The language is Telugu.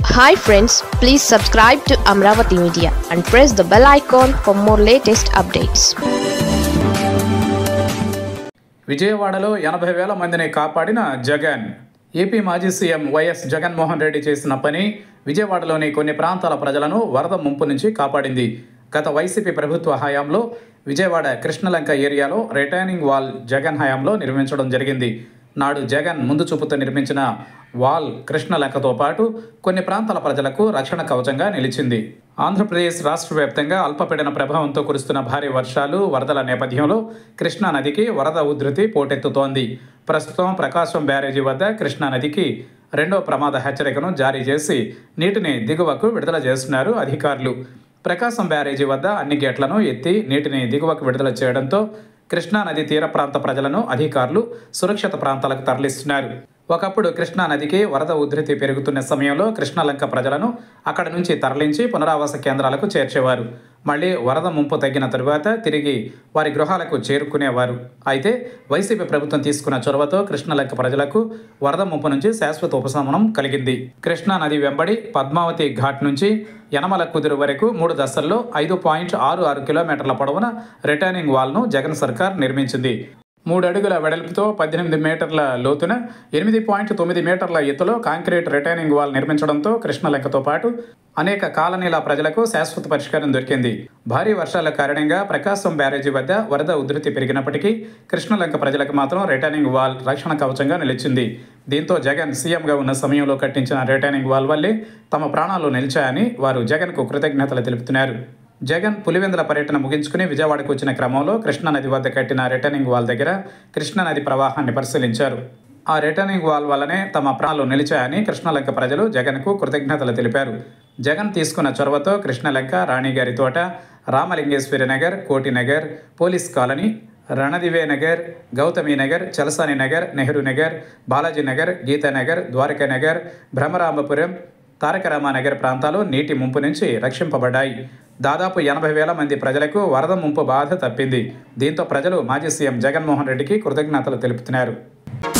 Hi friends, please subscribe to Amravati Media and press the bell icon for more latest updates. విజయవాడలో 80,000 మందిని కాపాడిన జగన్. ఏపీ మాజీ సీఎం వైఎస్ జగన్మోహన్ రెడ్డి చేసిన పని విజయవాడలోని కొన్ని ప్రాంతాల ప్రజలను వరద ముంపు నుంచి కాపాడింది. గత వైసీపీ ప్రభుత్వ హయాంలో విజయవాడ కృష్ణలంక ఏరియాలో రిటైనింగ్ వాల్ జగన్ హయాంలో నిర్మించడం జరిగింది. నాడు జగన్ ముందు చూపుతో నిర్మించిన వాల్ కృష్ణలంకతో పాటు కొన్ని ప్రాంతాల ప్రజలకు రక్షణ కవచంగా నిలిచింది. ఆంధ్రప్రదేశ్ రాష్ట్ర వ్యాప్తంగా అల్పపీడన ప్రభావంతో కురుస్తున్న భారీ వర్షాలు, వరదల నేపథ్యంలో కృష్ణా నదికి వరద ఉధృతి పోటెత్తుతోంది. ప్రస్తుతం ప్రకాశం బ్యారేజీ వద్ద కృష్ణా నదికి రెండో ప్రమాద హెచ్చరికను జారీ చేసి నీటిని దిగువకు విడుదల చేస్తున్నారు అధికారులు. ప్రకాశం బ్యారేజీ వద్ద అన్ని గేట్లను ఎత్తి నీటిని దిగువకు విడుదల చేయడంతో కృష్ణా నది తీర ప్రాంత ప్రజలను అధికారులు సురక్షిత ప్రాంతాలకు తరలిస్తున్నారు. ఒకప్పుడు కృష్ణా నదికి వరద ఉధృతి పెరుగుతున్న సమయంలో కృష్ణలంక ప్రజలను అక్కడి నుంచి తరలించి పునరావాస కేంద్రాలకు చేర్చేవారు. మళ్ళీ వరద ముంపు తగ్గిన తరువాత తిరిగి వారి గృహాలకు చేరుకునేవారు. అయితే వైసీపీ ప్రభుత్వం తీసుకున్న చొరవతో కృష్ణలంక ప్రజలకు వరద ముంపు నుంచి శాశ్వత ఉపశమనం కలిగింది. కృష్ణా నది వెంబడి పద్మావతి ఘాట్ నుంచి యనమల కుదురు వరకు 3 దశల్లో 5.66 కిలోమీటర్ల పొడవున రిటైనింగ్ వాల్ను జగన్ సర్కార్ నిర్మించింది. 3 అడుగుల వెడల్పుతో 18 మీటర్ల లోతున 8.9 మీటర్ల ఎత్తులో కాంక్రీట్ రిటైనింగ్ వాల్ నిర్మించడంతో కృష్ణలంకతో పాటు అనేక కాలనీల ప్రజలకు శాశ్వత పరిష్కారం దొరికింది. భారీ వర్షాల కారణంగా ప్రకాశం బ్యారేజీ వద్ద వరద ఉధృతి పెరిగినప్పటికీ కృష్ణలంక ప్రజలకు మాత్రం రిటైనింగ్ వాల్ రక్షణ కవచంగా నిలిచింది. దీంతో జగన్ సీఎంగా ఉన్న సమయంలో కట్టించిన రిటైనింగ్ వాల్ వల్లే తమ ప్రాణాలు నిలిచాయని వారు జగన్కు కృతజ్ఞతలు తెలుపుతున్నారు. జగన్ పులివెందుల పర్యటన ముగించుకుని విజయవాడకు వచ్చిన క్రమంలో కృష్ణానది వద్ద కట్టిన రిటర్నింగ్ వాల్ దగ్గర కృష్ణానది ప్రవాహాన్ని పరిశీలించారు. ఆ రిటర్నింగ్ వాల్ వల్లనే తమ ప్రాణాలు నిలిచాయని కృష్ణలంక ప్రజలు జగన్కు కృతజ్ఞతలు తెలిపారు. జగన్ తీసుకున్న చొరవతో కృష్ణలంక, రాణిగారి తోట, రామలింగేశ్వరి నగర్, కోటి నగర్, పోలీస్ కాలనీ, రణదివే నగర్, గౌతమి నగర్, చలసాని నగర్, నెహ్రూ నగర్, బాలాజీ నగర్, గీతానగర్, ద్వారకా నగర్, బ్రహ్మరాంబపురం, తారకరామానగర్ ప్రాంతాలు నీటి ముంపు నుంచి రక్షింపబడ్డాయి. దాదాపు 80,000 మంది ప్రజలకు వరద ముంపు బాధ తప్పింది. దీంతో ప్రజలు మాజీ సీఎం జగన్మోహన్ రెడ్డికి కృతజ్ఞతలు తెలుపుతున్నారు.